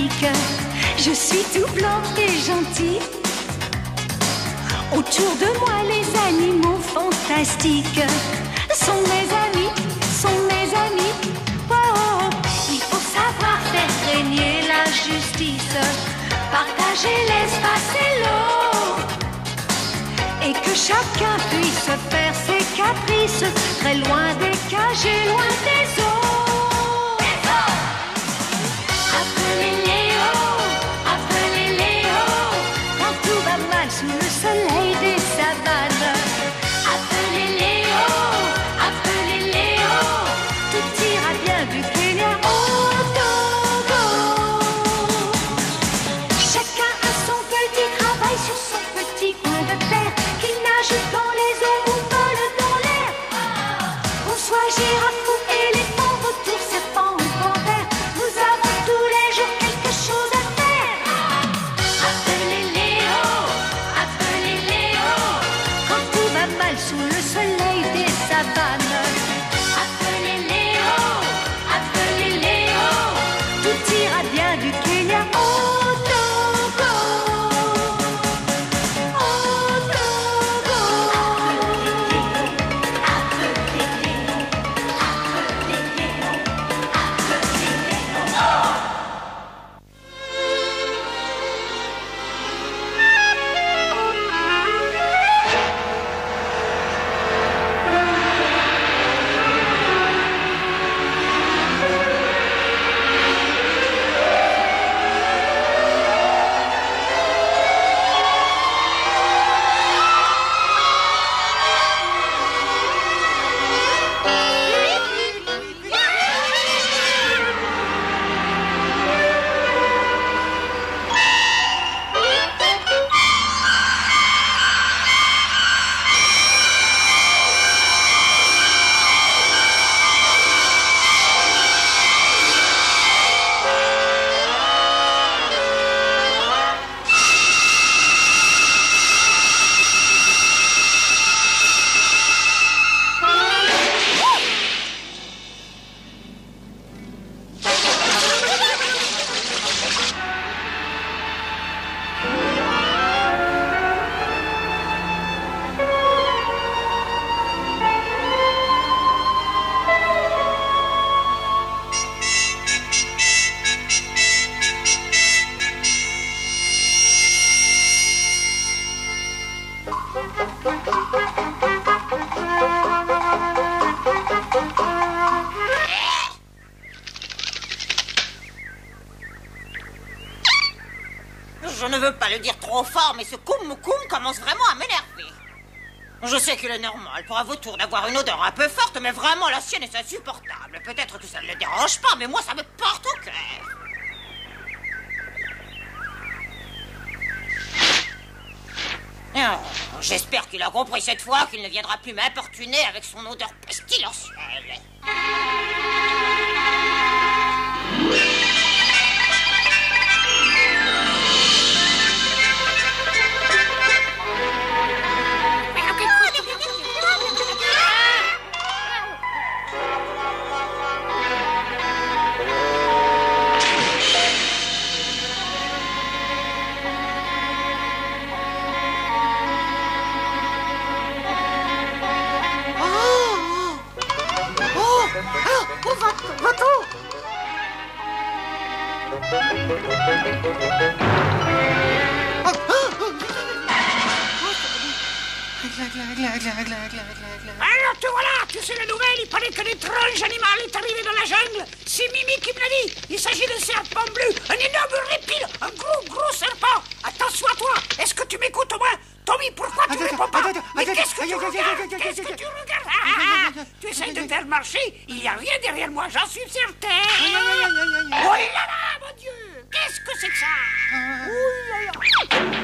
l'Afrique. Je suis tout blanc et gentil. Autour de moi, les animaux fantastiques sont mes amis, sont mes amis. Oh, oh. Il faut savoir faire régner la justice, partager l'espace et l'eau, et que chacun puisse faire ses caprices, très loin des cages et loin des eaux. Appelez Léo, quand tout va mal sous le soleil des savanes. Appelez Léo, tout ira bien du Kenya au Togo. Chacun a son petit travail sur son petit coin de terre, qu'il nage dans les eaux ou vole dans l'air. Qu'on soit girafe ou éléphant, vautour, serpent ou panthère, nous avons tous les jours quelque chose à faire. Appelez Léo, quand tout va mal sous le soleil des savanes. Appelez Léo, tout ira bien du Kenya au Togo. Au Togo. Je ne veux pas le dire trop fort, mais ce koum commence vraiment à m'énerver. Je sais qu'il est normal pour un vautour d'avoir une odeur un peu forte, mais vraiment la sienne est insupportable. Peut-être que ça ne le dérange pas, mais moi ça me porte au cœur. Oh, j'espère qu'il a compris cette fois qu'il ne viendra plus m'importuner avec son odeur pestilentielle. Alors te voilà, tu sais la nouvelle, il paraît qu'un étrange animal est arrivé dans la jungle. C'est Mimi qui me l'a dit. Il s'agit d'un serpent bleu, un énorme reptile, un gros serpent. Attention à toi, est-ce que tu m'écoutes au moins? Tommy, pourquoi tu ne réponds pas? Mais qu'est-ce que tu regardes? Qu'est-ce que tu regardes? Tu essayes de faire marcher, il n'y a rien derrière moi, j'en suis certain. Oh là là, mon Dieu, qu'est-ce que c'est que ça? Oh là là.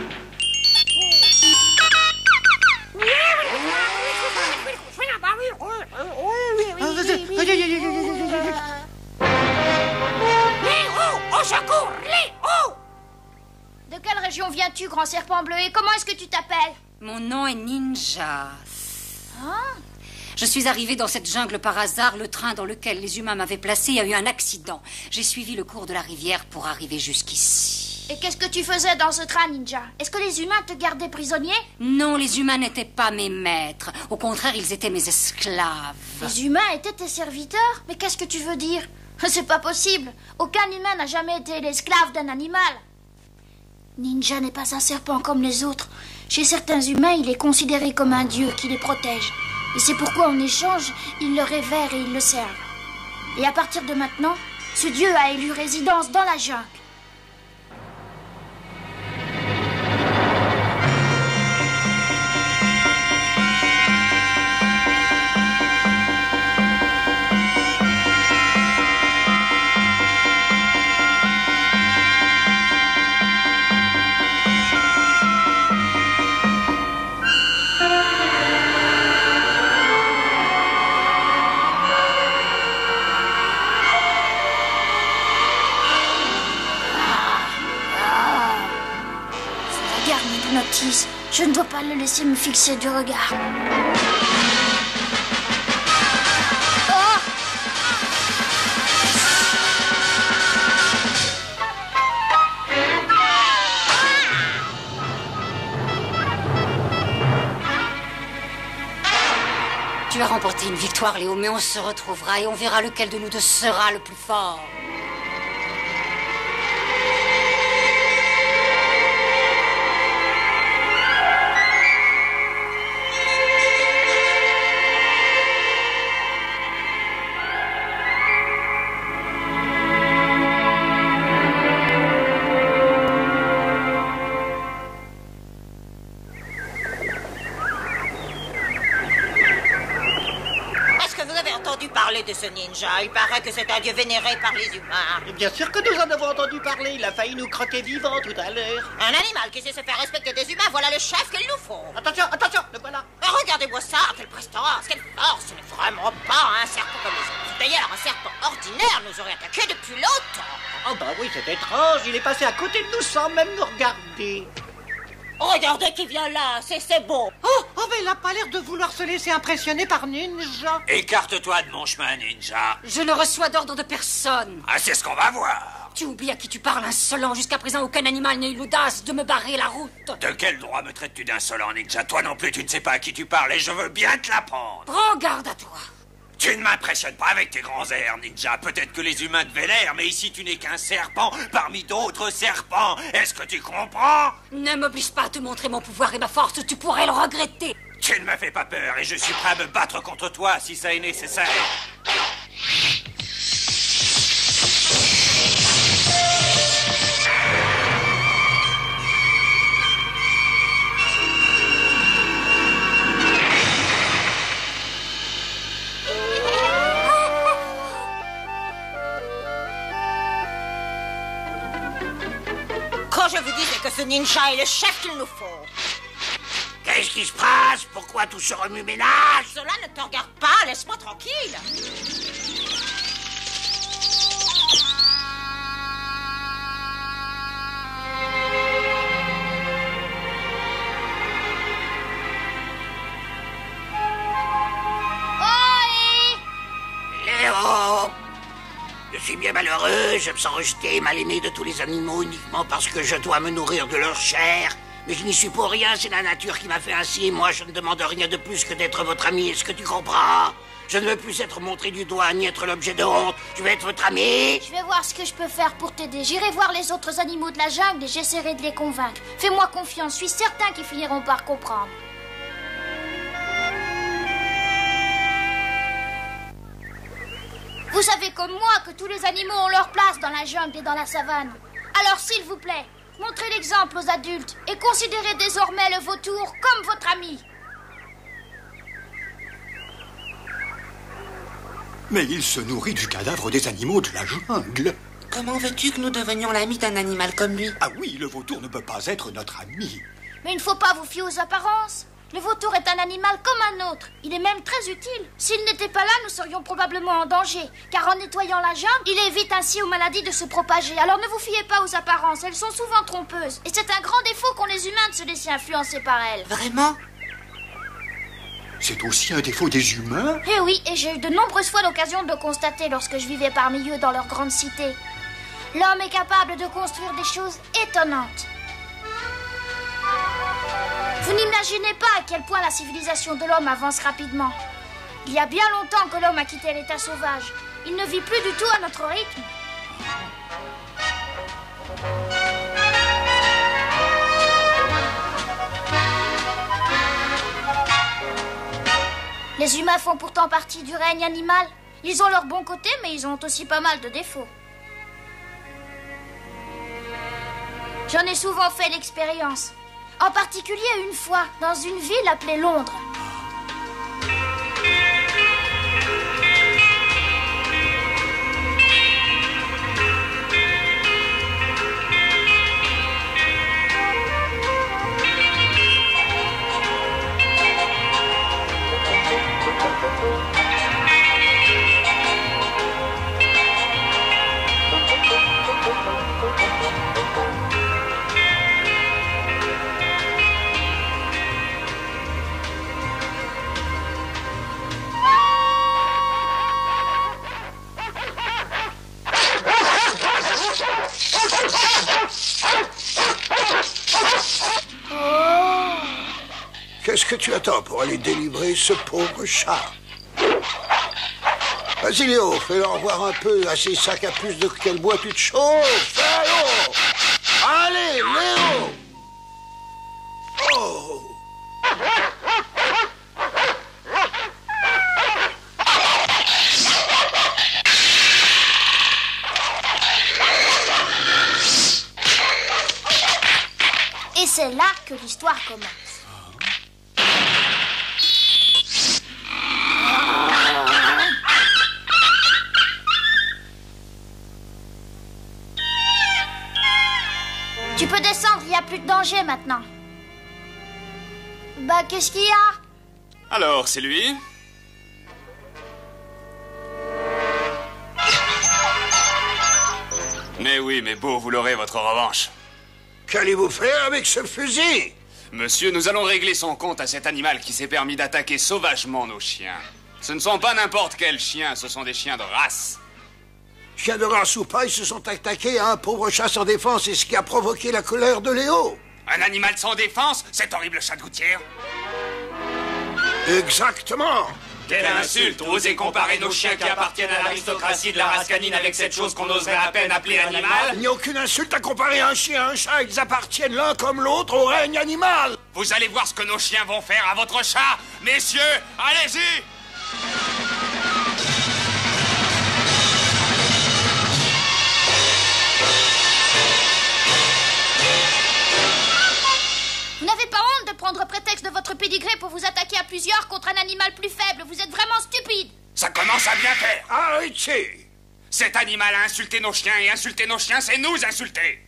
Léo, au secours, Léo! De quelle région viens-tu, grand serpent bleu, et comment est-ce que tu t'appelles? Mon nom est Ninja. Ah, Je suis arrivée dans cette jungle par hasard. Le train dans lequel les humains m'avaient placé a eu un accident. J'ai suivi le cours de la rivière pour arriver jusqu'ici. Et qu'est-ce que tu faisais dans ce train, Ninja? Est-ce que les humains te gardaient prisonnier? Non, les humains n'étaient pas mes maîtres. Au contraire, ils étaient mes esclaves. Les humains étaient tes serviteurs? Mais qu'est-ce que tu veux dire? C'est pas possible. Aucun humain n'a jamais été l'esclave d'un animal. Ninja n'est pas un serpent comme les autres. Chez certains humains, il est considéré comme un dieu qui les protège. Et c'est pourquoi, en échange, ils le révèrent et ils le servent. Et à partir de maintenant, ce dieu a élu résidence dans la jungle. Je ne dois pas le laisser me fixer du regard. Oh! Tu as remporté une victoire, Léo, mais on se retrouvera et on verra lequel de nous deux sera le plus fort. De ce ninja. Il paraît que c'est un dieu vénéré par les humains. Bien sûr que nous en avons entendu parler. Il a failli nous croquer vivants tout à l'heure. Un animal qui sait se faire respecter des humains, voilà le chef qu'il nous faut. Attention, attention, le voilà. Regardez-moi ça, quelle prestance, quelle force. Ce n'est vraiment pas un serpent comme les autres. D'ailleurs, un serpent ordinaire nous aurait attaqué depuis longtemps. Oh bah oui, c'est étrange. Il est passé à côté de nous sans même nous regarder. Regardez qui vient là, c'est beau. Oh, mais il n'a pas l'air de vouloir se laisser impressionner par Ninja. Écarte-toi de mon chemin, Ninja. Je ne reçois d'ordre de personne. Ah, c'est ce qu'on va voir. Tu oublies à qui tu parles, insolent. Jusqu'à présent, aucun animal n'a eu l'audace de me barrer la route. De quel droit me traites-tu d'insolent, Ninja? Toi non plus, tu ne sais pas à qui tu parles et je veux bien te l'apprendre. Prends garde à toi. Tu ne m'impressionnes pas avec tes grands airs, Ninja. Peut-être que les humains te vénèrent, mais ici tu n'es qu'un serpent parmi d'autres serpents. Est-ce que tu comprends? Ne m'oblige pas à te montrer mon pouvoir et ma force, tu pourrais le regretter. Tu ne me fais pas peur et je suis prêt à me battre contre toi si ça est nécessaire. Quand je vous disais que ce ninja est le chef qu'il nous faut. Qu'est-ce qui se passe? Pourquoi tout ce remue-ménage? Cela ne te regarde pas, laisse-moi tranquille. Léo! Je suis bien malheureux, je me sens rejeté et mal aimé de tous les animaux uniquement parce que je dois me nourrir de leur chair. Mais je n'y suis pour rien, c'est la nature qui m'a fait ainsi. Moi, je ne demande rien de plus que d'être votre ami. Est-ce que tu comprends? Je ne veux plus être montré du doigt ni être l'objet de honte. Je veux être votre ami. Je vais voir ce que je peux faire pour t'aider. J'irai voir les autres animaux de la jungle et j'essaierai de les convaincre. Fais-moi confiance, je suis certain qu'ils finiront par comprendre. Vous savez comme moi que tous les animaux ont leur place dans la jungle et dans la savane. Alors s'il vous plaît, montrez l'exemple aux adultes et considérez désormais le vautour comme votre ami. Mais il se nourrit du cadavre des animaux de la jungle. Comment veux-tu que nous devenions l'ami d'un animal comme lui? Ah oui, le vautour ne peut pas être notre ami. Mais il ne faut pas vous fier aux apparences. Le vautour est un animal comme un autre. Il est même très utile. S'il n'était pas là, nous serions probablement en danger. Car en nettoyant la jungle, il évite ainsi aux maladies de se propager. Alors ne vous fiez pas aux apparences, elles sont souvent trompeuses. Et c'est un grand défaut qu'ont les humains de se laisser influencer par elles. Vraiment? c'est aussi un défaut des humains? Eh oui, et j'ai eu de nombreuses fois l'occasion de le constater lorsque je vivais parmi eux dans leur grande cité. L'homme est capable de construire des choses étonnantes. Vous n'imaginez pas à quel point la civilisation de l'homme avance rapidement. Il y a bien longtemps que l'homme a quitté l'état sauvage. Il ne vit plus du tout à notre rythme. Les humains font pourtant partie du règne animal. Ils ont leurs bons côtés, mais ils ont aussi pas mal de défauts. J'en ai souvent fait l'expérience. En particulier une fois, dans une ville appelée Londres. Qu'est-ce que tu attends pour aller délivrer ce pauvre chat? Vas-y, Léo, fais-leur voir un peu à ces sacs à puce de quel bois tu te chauffes. Allô! Allez, Léo! Oh! Et c'est là que l'histoire commence. Tu peux descendre, il n'y a plus de danger maintenant. Bah, qu'est-ce qu'il y a? Alors, c'est lui? Mais oui, mais beau, vous l'aurez, votre revanche. Qu'allez-vous faire avec ce fusil? Monsieur, nous allons régler son compte à cet animal qui s'est permis d'attaquer sauvagement nos chiens. Ce ne sont pas n'importe quels chiens, ce sont des chiens de race. Chiens de race ou pas, ils se sont attaqués à un pauvre chat sans défense, et ce qui a provoqué la colère de Léo. Un animal sans défense, cet horrible chat de gouttière? Exactement. Quelle insulte! Oser comparer nos chiens qui appartiennent à l'aristocratie de la race canine avec cette chose qu'on oserait à peine appeler animal? Il n'y a aucune insulte à comparer un chien à un chat. Ils appartiennent l'un comme l'autre au règne animal. Vous allez voir ce que nos chiens vont faire à votre chat. Messieurs, allez-y! Vous n'avez pas honte de prendre prétexte de votre pédigré pour vous attaquer à plusieurs contre un animal plus faible? Vous êtes vraiment stupide. Ça commence à bien faire. Arrêtez! Cet animal a insulté nos chiens, et insulter nos chiens, c'est nous insulter.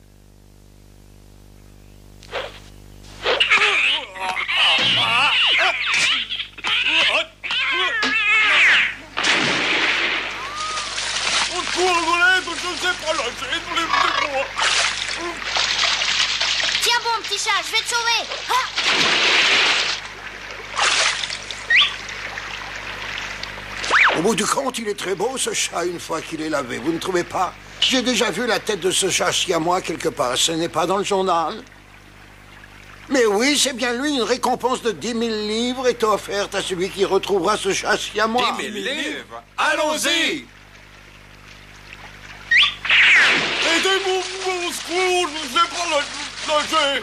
Tiens bon, petit chat, je vais te sauver. Au bout du compte, il est très beau, ce chat, une fois qu'il est lavé. Vous ne trouvez pas? J'ai déjà vu la tête de ce chat siamois quelque part. Ce n'est pas dans le journal? Mais oui, c'est bien lui. Une récompense de 10 000 livres est offerte à celui qui retrouvera ce chat siamois. 10 000 livres? Allons-y! Aidez-moi, mon secours, je ne sais pas nager.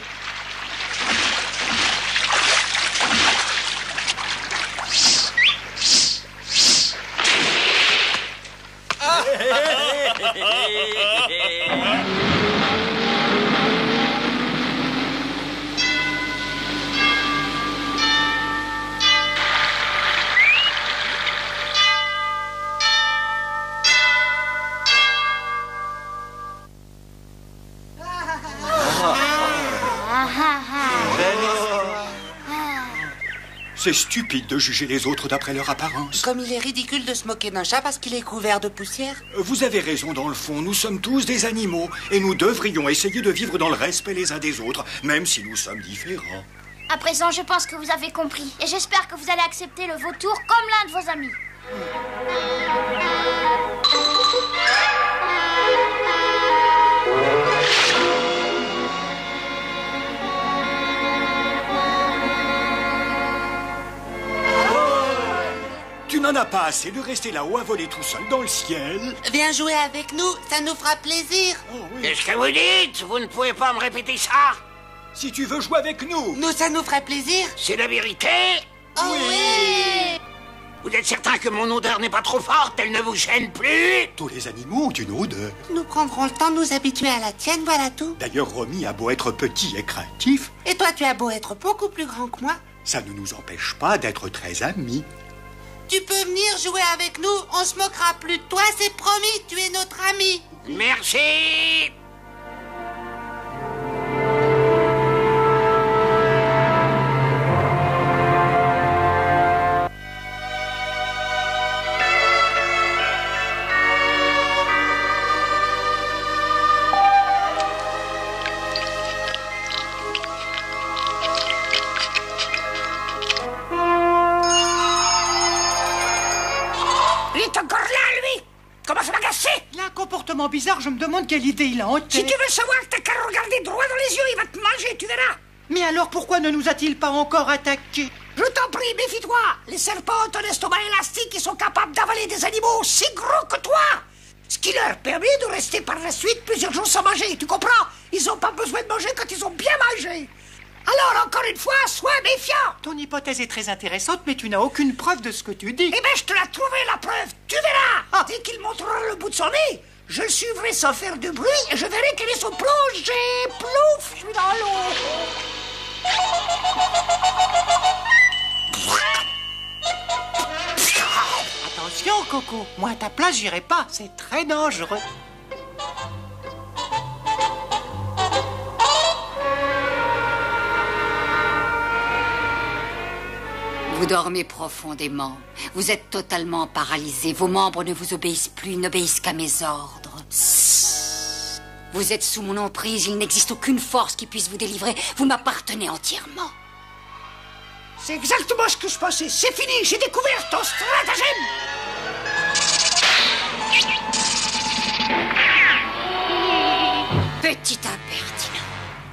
C'est stupide de juger les autres d'après leur apparence. Comme il est ridicule de se moquer d'un chat parce qu'il est couvert de poussière. Vous avez raison dans le fond, nous sommes tous des animaux et nous devrions essayer de vivre dans le respect les uns des autres, même si nous sommes différents. À présent, je pense que vous avez compris. Et j'espère que vous allez accepter le vautour comme l'un de vos amis. Tu n'en as pas assez de rester là-haut à voler tout seul dans le ciel. Viens jouer avec nous, ça nous fera plaisir. Oh, oui. Qu'est-ce que vous dites? Vous ne pouvez pas me répéter ça? Si tu veux jouer avec nous. Nous, ça nous ferait plaisir. C'est la vérité? Oh oui. Vous êtes certain que mon odeur n'est pas trop forte? Elle ne vous gêne plus? Tous les animaux ont une odeur. Nous prendrons le temps de nous habituer à la tienne, voilà tout. D'ailleurs, Romy a beau être petit et craintif, Et toi, tu as beau être beaucoup plus grand que moi. ça ne nous empêche pas d'être très amis. Tu peux venir jouer avec nous, on se moquera plus de toi, c'est promis, tu es notre ami. Merci! Il est encore là, lui! Comment ça m'agacer? Il a un comportement bizarre, je me demande quelle idée il a en Si tête. tu veux savoir, t'as qu'à regarder droit dans les yeux, il va te manger, tu verras! Mais alors pourquoi ne nous a-t-il pas encore attaqués? Je t'en prie, méfie-toi! Les serpents ont un estomac élastique et sont capables d'avaler des animaux aussi gros que toi! Ce qui leur permet de rester par la suite plusieurs jours sans manger, tu comprends? Ils n'ont pas besoin de manger quand ils ont bien mangé! Alors, encore une fois, sois méfiant! Ton hypothèse est très intéressante, mais tu n'as aucune preuve de ce que tu dis. Eh ben, je te l'ai trouvé, la preuve! Tu verras! Dès qu'il montrera le bout de son nez, je le suivrai sans faire de bruit et je verrai quel est son plongé! Plouf! Je suis dans l'eau! Attention, Coco, moi à ta place, j'irai pas, c'est très dangereux. Vous dormez profondément. Vous êtes totalement paralysé. Vos membres ne vous obéissent plus, ils n'obéissent qu'à mes ordres. Vous êtes sous mon emprise, il n'existe aucune force qui puisse vous délivrer. Vous m'appartenez entièrement. C'est exactement ce que je pensais. C'est fini, j'ai découvert ton stratagème! Petit impertinent.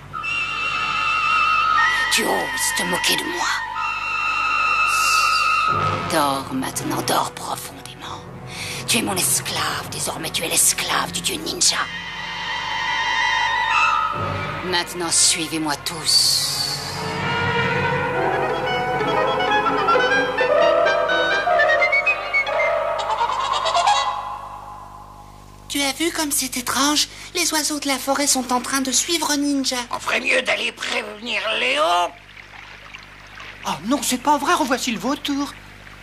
Tu oses te moquer de moi. Dors maintenant, dors profondément. Tu es mon esclave, désormais tu es l'esclave du dieu ninja. Maintenant, suivez-moi tous. Tu as vu comme c'est étrange? Les oiseaux de la forêt sont en train de suivre Ninja. On ferait mieux d'aller prévenir Léo. Oh non, c'est pas vrai, revoici le vautour.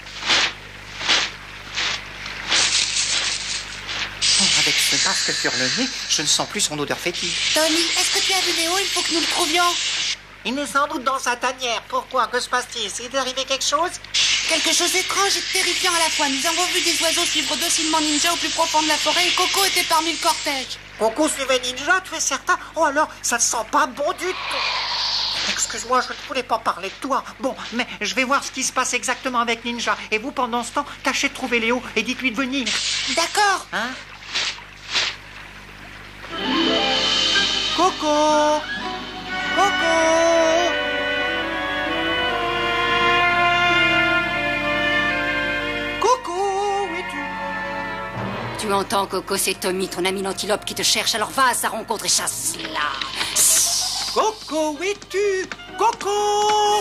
Oh, avec ce masque sur le nez, je ne sens plus son odeur fétide. Tony, est-ce que tu as vu Léo? Il faut que nous le trouvions. Il est sans doute dans sa tanière. Pourquoi? Que se passe-t-il? Est-il arrivé quelque chose? Quelque chose d'étrange et de terrifiant à la fois. Nous avons vu des oiseaux suivre docilement Ninja au plus profond de la forêt et Coco était parmi le cortège. Coco suivait Ninja, tu es certain? Oh alors, ça ne sent pas bon du tout. Excuse-moi, je ne voulais pas parler de toi. Bon, mais je vais voir ce qui se passe exactement avec Ninja. Et vous, pendant ce temps, tâchez de trouver Léo et dites-lui de venir. D'accord. Hein? Coco! Coco! Coco, où es-tu? Tu entends, Coco, c'est Tommy, ton ami l'antilope qui te cherche. Alors va à sa rencontre et chasse-la. Coco, où es-tu? Coco!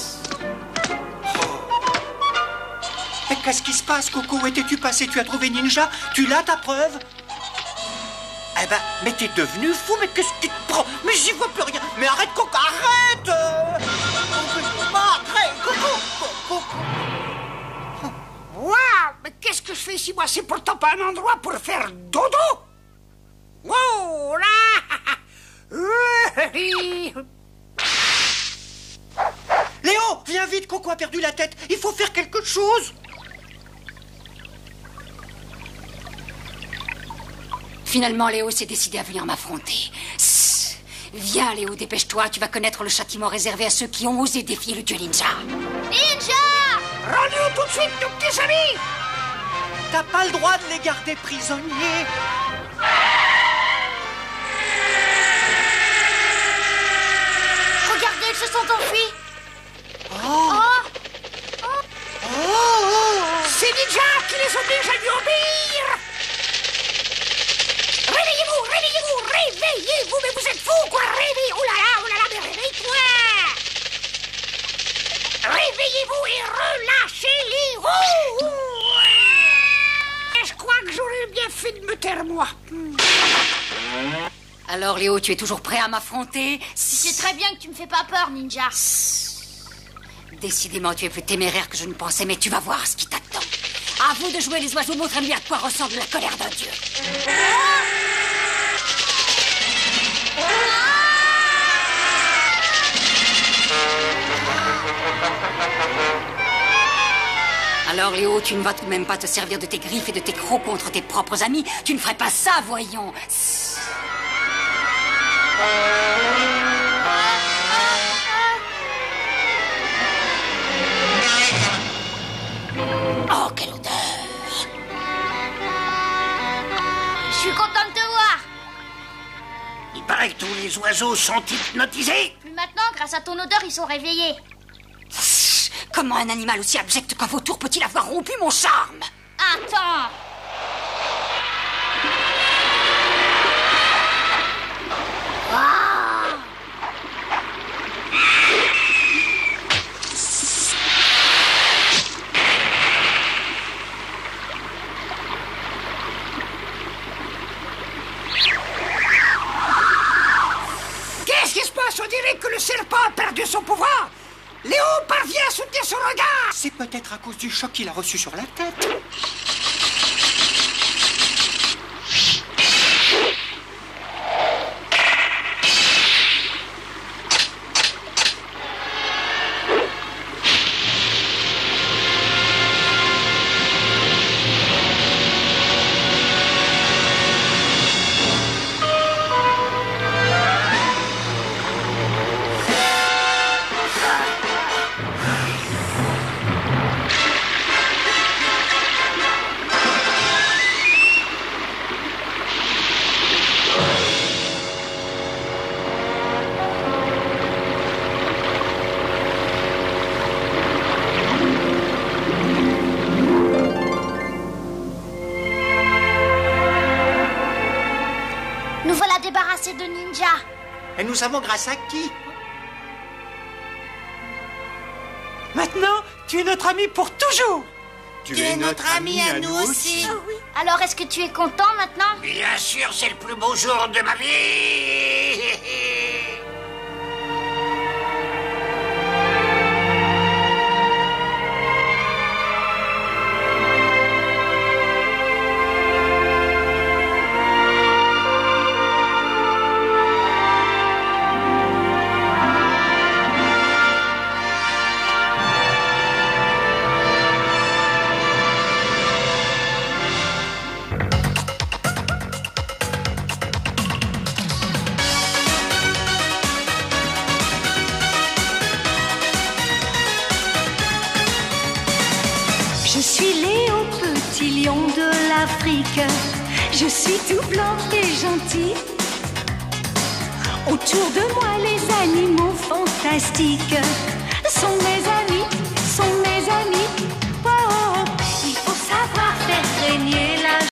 Mais qu'est-ce qui se passe, Coco? Où étais-tu passé? Tu as trouvé Ninja? Tu l'as, ta preuve? Eh ben, mais t'es devenu fou, mais qu'est-ce qui te prend? Mais j'y vois plus rien. Mais arrête, Coco, arrête! Arrête, Coco! Coco! Waouh! Mais qu'est-ce que je fais ici, moi? C'est pourtant pas un endroit pour faire dodo! Wow! Là! Léo, viens vite, Coco a perdu la tête. Il faut faire quelque chose. Finalement, Léo s'est décidé à venir m'affronter. Viens, Léo, dépêche-toi. Tu vas connaître le châtiment réservé à ceux qui ont osé défier le dieu ninja. Ninja! Rends-nous tout de suite nos petits amis! T'as pas le droit de les garder prisonniers. Regardez, ils se sont enfuis. C'est Ninja qui les oblige à lui obéir! Réveillez-vous, réveillez-vous, réveillez-vous! Mais vous êtes fous, quoi! Réveillez! Oh là là, mais réveille-toi! Réveillez-vous et relâchez les roues! Et je crois que j'aurais bien fait de me taire, moi. Alors, Léo, tu es toujours prêt à m'affronter? C'est très bien que tu me fais pas peur, Ninja. Décidément, tu es plus téméraire que je ne pensais, mais tu vas voir ce qui t'attend. À vous de jouer les oiseaux, montrez-lui à quoi ressemble la colère d'un dieu. Alors, Léo, tu ne vas tout de même pas te servir de tes griffes et de tes crocs contre tes propres amis. Tu ne ferais pas ça, voyons. Oh, quelle odeur! Je suis content de te voir. Il paraît que tous les oiseaux sont hypnotisés. Plus maintenant, grâce à ton odeur, ils sont réveillés. Comment un animal aussi abject qu'un vautour peut-il avoir rompu mon charme? Attends. Qu'est-ce qui se passe? On dirait que le serpent a perdu son pouvoir. Léo parvient à soutenir son regard. C'est peut-être à cause du choc qu'il a reçu sur la tête. Nous voilà débarrassés de Ninja. Et nous savons grâce à qui? Maintenant, tu es notre ami pour toujours. Tu es notre ami à nous aussi. Ah oui. Alors, est-ce que tu es content maintenant? Bien sûr, c'est le plus beau jour de ma vie. Je suis Léo, petit lion de l'Afrique. Je suis tout blanc et gentil. Autour de moi, les animaux fantastiques sont mes